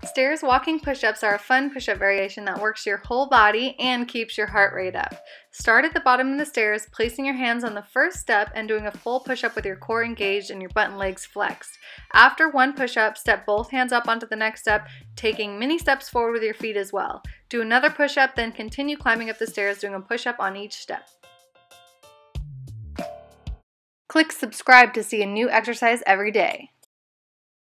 Stairs walking push-ups are a fun push-up variation that works your whole body and keeps your heart rate up. Start at the bottom of the stairs, placing your hands on the first step and doing a full push-up with your core engaged and your butt and legs flexed. After one push-up, step both hands up onto the next step, taking mini steps forward with your feet as well. Do another push-up, then continue climbing up the stairs, doing a push-up on each step. Click subscribe to see a new exercise every day.